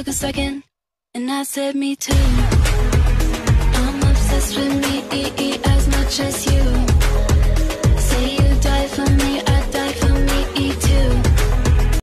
took a second, and I said me too. I'm obsessed with me as much as you.